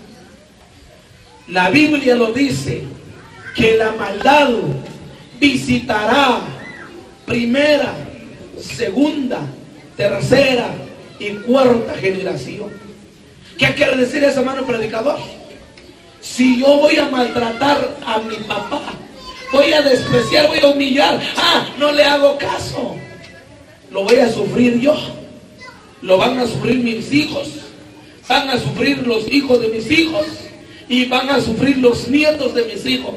la Biblia lo dice, que la maldad visitará primera, segunda, tercera y cuarta generación. ¿Qué quiere decir eso, hermano predicador? Si yo voy a maltratar a mi papá, voy a despreciar, voy a humillar, ah, no le hago caso, lo voy a sufrir yo, lo van a sufrir mis hijos, van a sufrir los hijos de mis hijos, y van a sufrir los nietos de mis hijos.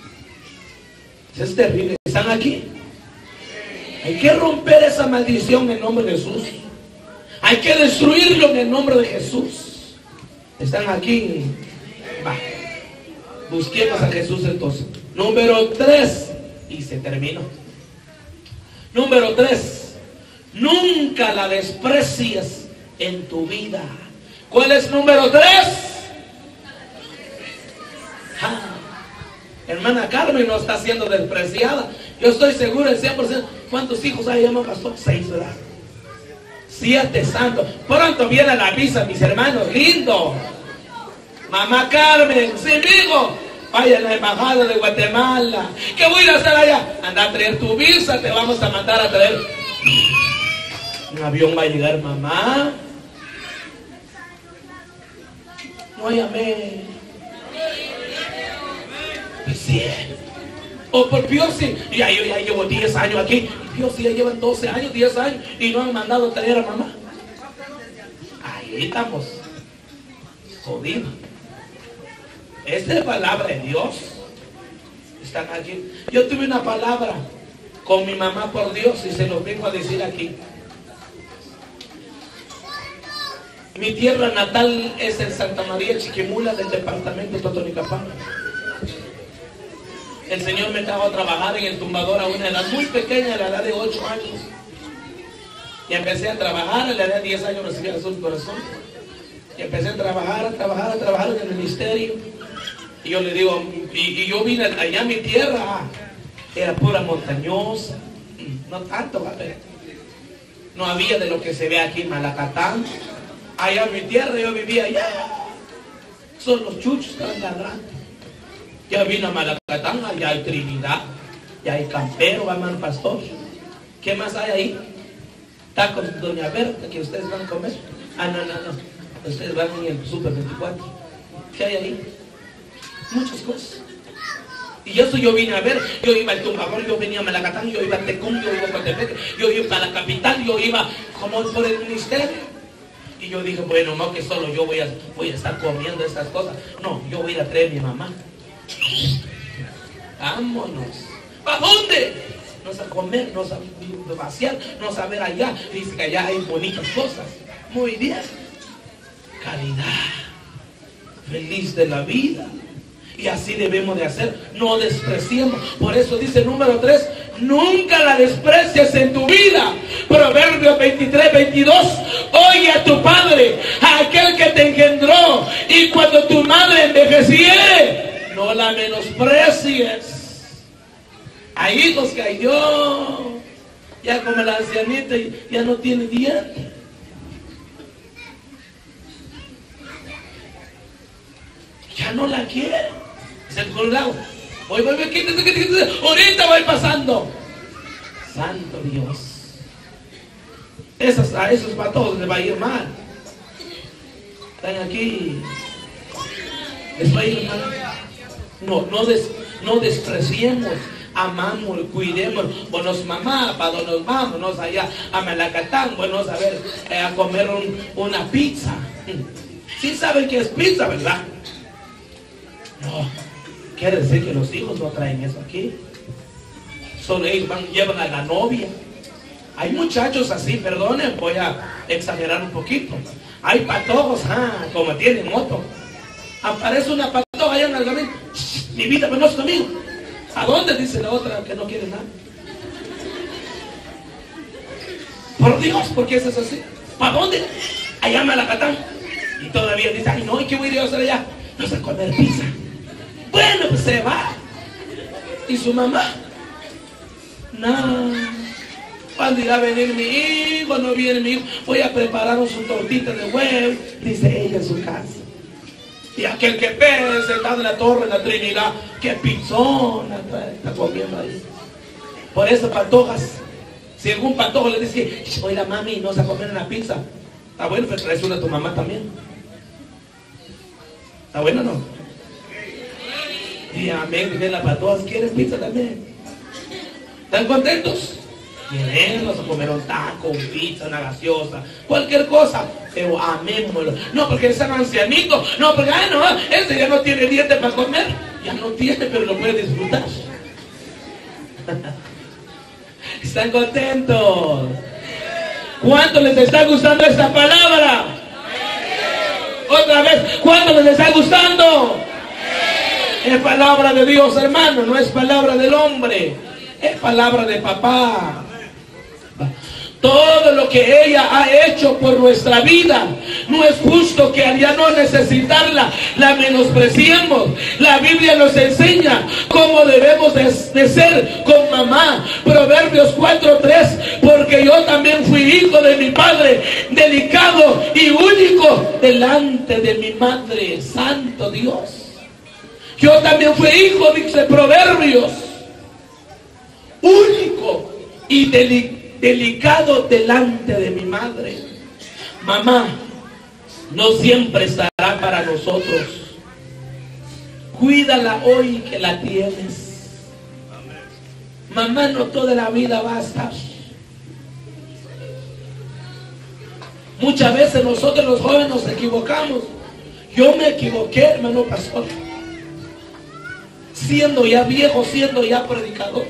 Es terrible. ¿Están aquí? Hay que romper esa maldición en el nombre de Jesús. Hay que destruirlo en el nombre de Jesús. ¿Están aquí? Va. Busquemos a Jesús entonces. Número tres. Y se terminó. Número tres. Nunca la desprecies en tu vida. ¿Cuál es número tres? Ah, hermana Carmen no está siendo despreciada. Yo estoy seguro del cien por ciento. ¿Cuántos hijos hay, hermano pastor? Seis, ¿verdad? Siete santos. Pronto viene la visa, mis hermanos. Lindo. Mamá Carmen, sí, amigo, vaya a la embajada de Guatemala. ¿Qué voy a hacer allá? Anda a traer tu visa. Te vamos a mandar a traer. Un avión va a llegar, mamá. No hay amén. Pues sí. O por Pío sí. Ya yo ya llevo diez años aquí. Pío sí ya llevan doce años, diez años. Y no han mandado a traer a mamá. Ahí estamos. Jodidos. Esta es palabra de Dios. Están aquí. Yo tuve una palabra con mi mamá por Dios y se los vengo a decir aquí. Mi tierra natal es en Santa María Chiquimula, del departamento de Totonicapán. El Señor me trajo a trabajar en el tumbador a una edad muy pequeña, a la edad de ocho años. Y empecé a trabajar, a la edad de diez años recibí a Jesús corazón. Y empecé a trabajar, a trabajar, a trabajar en el ministerio. Y yo le digo, y, y yo vine allá a mi tierra, era pura montañosa, no tanto, pero no había de lo que se ve aquí en Malacatán. Allá en mi tierra yo vivía allá. Son los chuchos que van ladrando. Ya vino a Malacatán, allá hay Trinidad, ya hay Campero, hermano pastor. ¿Qué más hay ahí? Tacos Doña Berta que ustedes van a comer. Ah, no, no, no. Ustedes van en el Super veinticuatro. ¿Qué hay ahí? Muchas cosas. Y eso yo vine a ver. Yo iba al Tumbador, yo venía a Malacatán, yo iba a Tecum, yo iba a Coatepec, yo iba para la capital, yo iba como por el ministerio. Y yo dije, bueno, no que solo yo voy a, voy a estar comiendo estas cosas. No, yo voy a ir a traer a mi mamá. Vámonos. ¿Para dónde? No a comer, no a vaciar, no a ver allá. Dice que allá hay bonitas cosas. Muy bien. Caridad. Feliz de la vida. Y así debemos de hacer. No despreciemos. Por eso dice número tres. Nunca la desprecies en tu vida. Proverbios veintitrés, veintidós. Oye a tu padre, a aquel que te engendró. Y cuando tu madre envejeciere, no la menosprecies. Hay hijos que hay yo. Ya como la ancianita ya no tiene dientes. Ya no la quiere. Se colgado. Voy, voy, voy, quítate, quítate, quítate. Ahorita voy pasando. Santo Dios. Esas, a esos para todos les va a ir mal. Están aquí. Les va a ir mal. No, no, des, no despreciemos. Amamos, cuidemos. Buenos mamá, para donde nos vamos, nos allá a Malacatán, bueno, a ver, eh, a comer un, una pizza. Sí saben que es pizza, ¿verdad? No, quiere decir que los hijos no traen eso aquí. Solo ellos van, llevan a la novia. Hay muchachos así, perdonen, voy a exagerar un poquito. Hay patojos, ah, como tienen moto. Aparece una patoja allá en el camino. Mi vida, pero no es conmigo. ¿A dónde? Dice la otra que no quiere nada. Por Dios, ¿por qué eso es así? ¿Para dónde? Allá me la catan. Y todavía dice, ay no, ¿y qué voy a hacer allá? No sé, comer pizza. Bueno, pues se va. ¿Y su mamá? No. ¿Cuándo irá a venir mi hijo? No viene mi hijo. Voy a preparar su tortita de huevo. Dice ella en su casa. Y aquel que ve sentado en la torre, en la Trinidad, qué pizzona está comiendo ahí. Por eso, patojas, si algún patojo le dice, oiga mami, no se va a comer una pizza. Está bueno, pero traes una a tu mamá también. ¿Está bueno o no? Y amén, que las patojas quieren pizza también. ¿Están contentos? Quieren, vamos a comer un taco, un pizza, una gaseosa, cualquier cosa, pero amémoslo. No porque es ancianito, no porque, ah, no, ese ya no tiene dientes para comer. Ya no tiene, pero lo puede disfrutar. ¿Están contentos? ¿Cuánto les está gustando esta palabra? Otra vez, ¿cuánto les está gustando? Es palabra de Dios, hermano, no es palabra del hombre, es palabra de papá. Todo lo que ella ha hecho por nuestra vida, no es justo que al ya no necesitarla, la menospreciemos. La Biblia nos enseña cómo debemos de, de ser con mamá. Proverbios cuatro tres, porque yo también fui hijo de mi padre, delicado y único delante de mi madre. Santo Dios. Yo también fui hijo, dice Proverbios, único y delicado. Delicado delante de mi madre. Mamá no siempre estará para nosotros. Cuídala hoy que la tienes. Mamá no toda la vida va a estar. Muchas veces nosotros los jóvenes nos equivocamos. Yo me equivoqué, hermano pastor, siendo ya viejo, siendo ya predicador.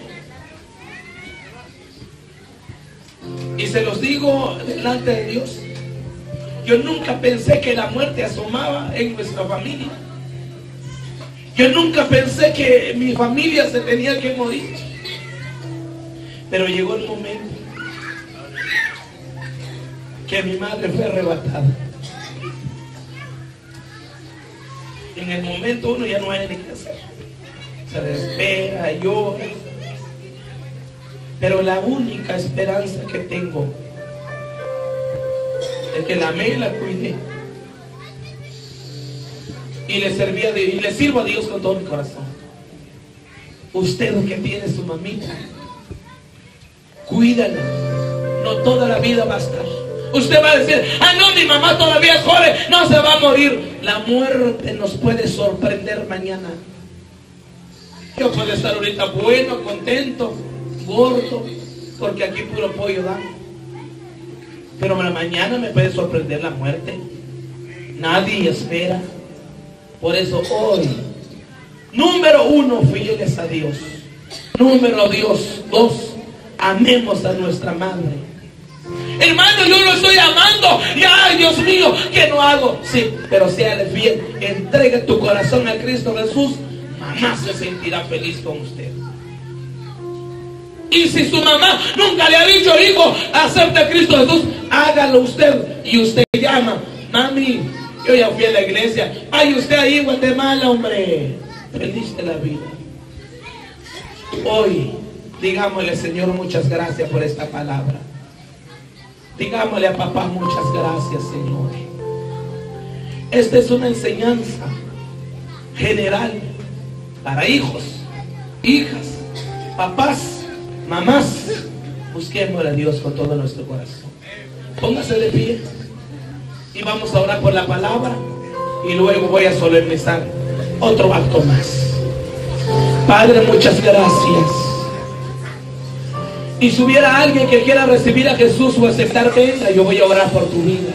Y se los digo delante de Dios, yo nunca pensé que la muerte asomaba en nuestra familia. Yo nunca pensé que mi familia se tenía que morir. Pero llegó el momento que mi madre fue arrebatada. En el momento uno ya no hay ni qué hacer. Se desespera, llora. Pero la única esperanza que tengo es que la amé y la cuidé. Y le serví a Dios, y le sirvo a Dios con todo mi corazón. Usted que tiene su mamita, cuídala. No toda la vida va a estar. Usted va a decir, ah no, mi mamá todavía es joven, no se va a morir. La muerte nos puede sorprender mañana. Yo puedo estar ahorita bueno, contento, gordo, porque aquí puro pollo da. Pero mañana me puede sorprender la muerte. Nadie espera. Por eso hoy, número uno, fieles a Dios. Número Dios, dos, amemos a nuestra madre. Hermano, yo lo estoy amando. Y ay, Dios mío, ¿qué no hago? Sí, pero séale fiel. Entregue tu corazón a Cristo Jesús. Mamá se sentirá feliz con usted. Y si su mamá nunca le ha dicho, hijo, acepte a Cristo Jesús, hágalo usted. Y usted llama, mami, yo ya fui a la iglesia. Ay, usted ahí en Guatemala, hombre. Feliz de la vida. Hoy, digámosle, Señor, muchas gracias por esta palabra. Digámosle a papá, muchas gracias, Señor. Esta es una enseñanza general para hijos, hijas, papás, mamás. Busquemos a Dios con todo nuestro corazón. Póngase de pie y vamos a orar por la palabra. Y luego voy a solemnizar otro acto más. Padre, muchas gracias. Y si hubiera alguien que quiera recibir a Jesús o aceptar, venga, yo voy a orar por tu vida.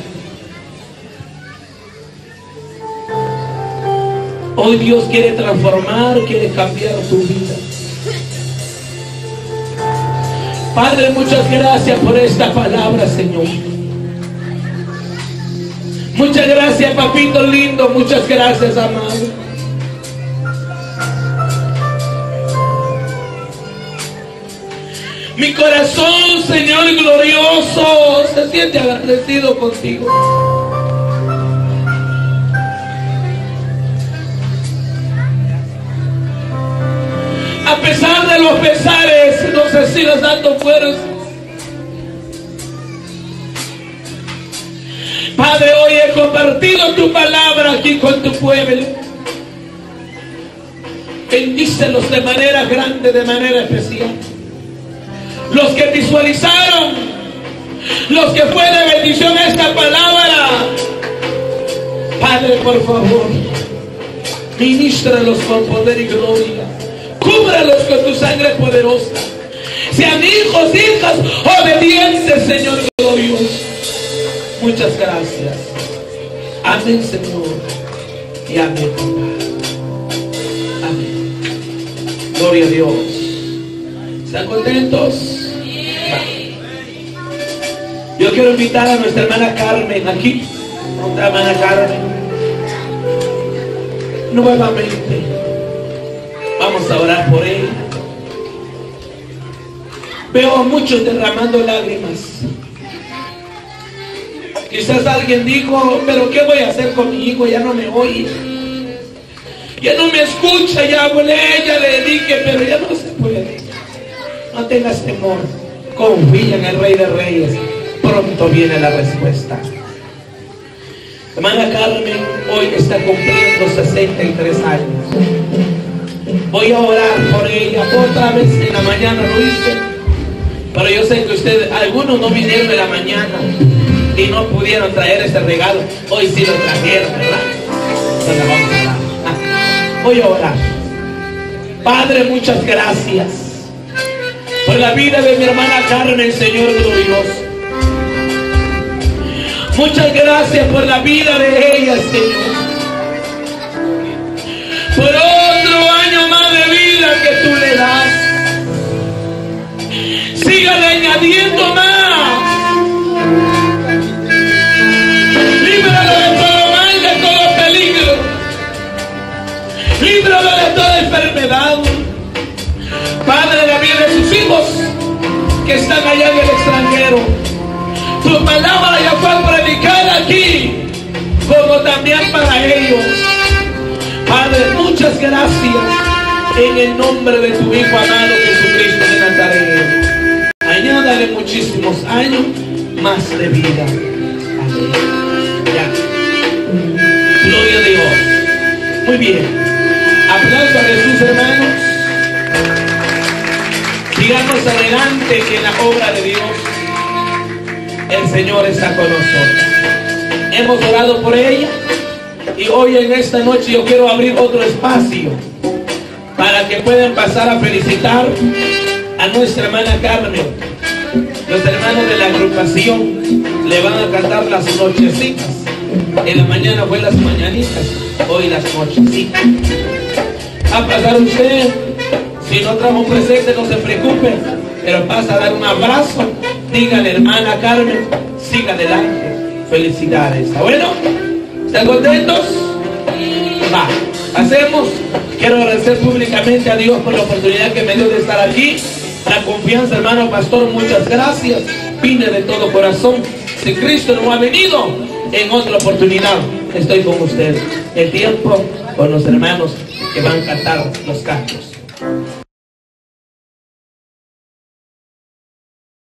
Hoy Dios quiere transformar, quiere cambiar tu vida. Padre, muchas gracias por esta palabra, Señor. Muchas gracias, papito lindo. Muchas gracias, amado. Mi corazón, Señor glorioso, se siente agradecido contigo. A pesar de los pesares, no se sigas dando fuerza. Padre, hoy he compartido tu palabra aquí con tu pueblo. Bendícelos de manera grande, de manera especial. Los que visualizaron, los que fue de bendición esta palabra, Padre, por favor, ministralos con poder y gloria. Cúbralos con tu sangre poderosa. Sean hijos, hijas, obedientes, Señor glorioso. Muchas gracias. Amén, Señor. Y amén, papá. Amén. Gloria a Dios. ¿Están contentos? Va. Yo quiero invitar a nuestra hermana Carmen aquí. Nuestra hermana Carmen. Nuevamente. Vamos a orar por ella. Veo a muchos derramando lágrimas. Quizás alguien dijo, pero ¿qué voy a hacer con mi hijo? Ya no me oye. Ya no me escucha, ya hablé, ya le dije, pero ya no se puede. No tengas temor. Confía en el Rey de Reyes. Pronto viene la respuesta. Hermana Carmen hoy está cumpliendo sesenta y tres años. Voy a orar por ella. Otra vez en la mañana lo hice. Pero yo sé que ustedes, algunos no vinieron de la mañana y no pudieron traer ese regalo. Hoy sí lo trajeron, ¿verdad? Entonces vamos a orar. Ah, voy a orar. Padre, muchas gracias por la vida de mi hermana Carmen, Señor glorioso. Muchas gracias por la vida de ella, Señor. Por otro año más de vida que tú le das. Sígale añadiendo más. Líbralo de todo mal, de todo peligro. Líbralo de toda enfermedad. Padre, la vida de sus hijos que están allá en el extranjero. Tu palabra ya fue predicada aquí, como también para ellos. Padre, muchas gracias en el nombre de tu Hijo amado Jesucristo de Nazaret. Añádale muchísimos años más de vida. Amén. Ya. Gloria a Dios. Muy bien. Aplauso a Jesús, hermanos. Sigamos adelante que en la obra de Dios el Señor está con nosotros. Hemos orado por ella y hoy en esta noche yo quiero abrir otro espacio para que puedan pasar a felicitar a nuestra hermana Carmen. Los hermanos de la agrupación le van a cantar las nochecitas. En la mañana fue las mañanitas, hoy las nochecitas. A pasar usted, si no trajo un presente no se preocupe, pero pasa a dar un abrazo. Dígale, hermana Carmen, siga adelante. Felicidades. ¿Está bueno? ¿Están contentos? Va, hacemos. Quiero agradecer públicamente a Dios por la oportunidad que me dio de estar aquí. La confianza, hermano pastor, muchas gracias. Vine de todo corazón. Si Cristo no ha venido, en otra oportunidad estoy con ustedes. El tiempo con los hermanos que van a cantar los cantos.